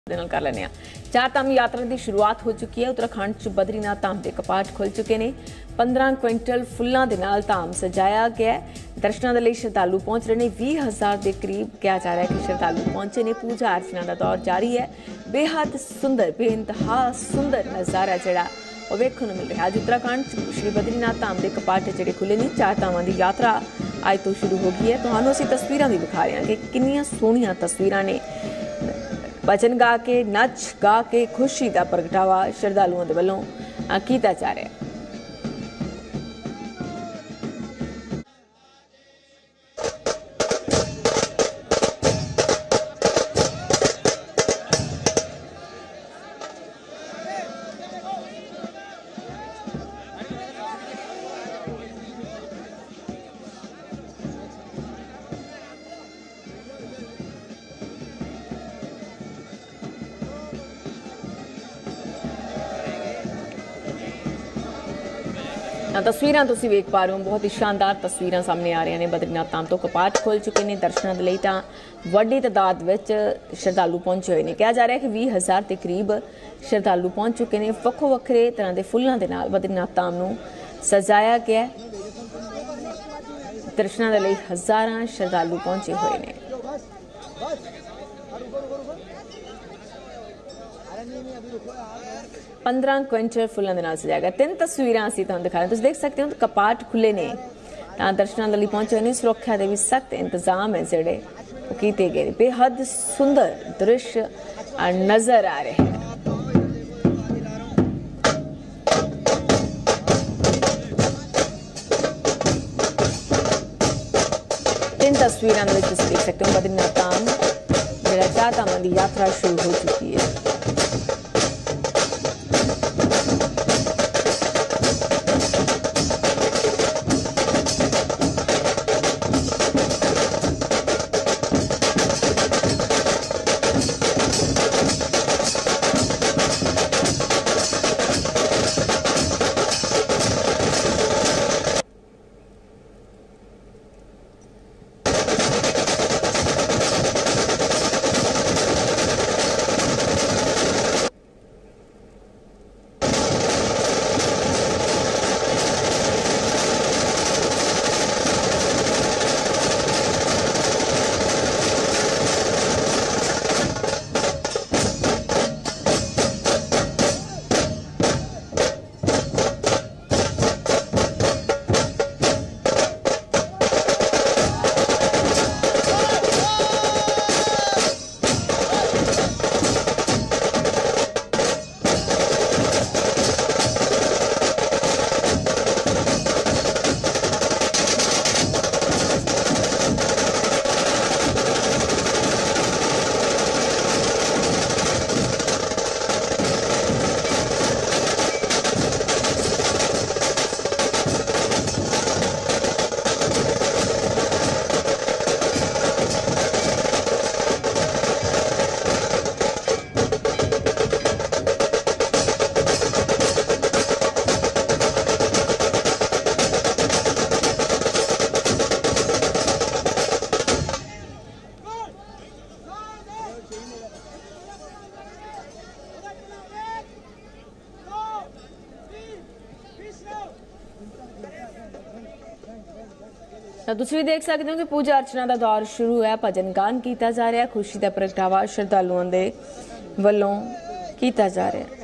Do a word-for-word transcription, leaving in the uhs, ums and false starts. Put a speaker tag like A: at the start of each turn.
A: कर लेने चार धाम यात्रा की शुरुआत हो चुकी है। उत्तराखंड च बद्रीनाथ धाम के कपाट खुल चुके हैं। पंद्रह क्विंटल फुलों के नाल धाम सजाया गया है। दर्शनों के लिए श्रद्धालु पहुंच रहे हैं। भी हज़ार के करीब कहा जा रहा है कि श्रद्धालु पहुंचे ने। पूजा अर्चना का दौर जारी है। बेहद सुंदर बेइंतहा सुंदर नज़ारा जोड़ा वो वेखण मिल रहा है। अज उत्तराखंड श्री बद्रीनाथ धाम के कपाट जोड़े खुले ने। चार धामों की यात्रा अज तो शुरू हो गई है। तुहानूं असीं तस्वीरां भी दिखा रहे हैं कि कितनी सोहणियां तस्वीरां ने। भजन गा के नच गा के खुशी का प्रगटावा श्रद्धालुओं के वलों किया जा रहा है। तस्वीरां तुसीं वेख पा रहे हो, बहुत ही शानदार तस्वीरां सामने आ रही ने। बद्रीनाथ धाम तो कपाट खुल चुके हैं। दर्शनों के लिए तो वड्डी तादाद में श्रद्धालु पहुंचे हुए हैं। कहा जा रहा है कि भी हज़ार के करीब श्रद्धालु पहुंच चुके हैं। वक्खो वक्खरे तरह के फुलों के नाल बद्रीनाथ धाम नूं सजाया गया। दर्शनों के लिए हज़ारां श्रद्धालु पहुंचे हुए हैं। पंद्रह क्विंटल फुलों के नाल सजाया गया। तीन तस्वीरां असीं तुहानूं दिखा रहे हैं। तुसीं देख सकते हो कपाट खुले ने। दर्शनों के लिए पहुंचे हुए हैं। सुरक्षा के भी सख्त इंतजाम है जोड़े किए गए। बेहद सुंदर दृश्य नजर आ रहे हैं। तीन तस्वीरां देख सकते हो बद्रीनाथ धाम जो चार धामों की यात्रा शुरू हो चुकी है। तुम भी देख सकते हो कि पूजा अर्चना का दौर शुरू है। भजन गान किया जा रहा है। खुशी का प्रगटावा श्रद्धालुओं के वलों किया जा रहा है।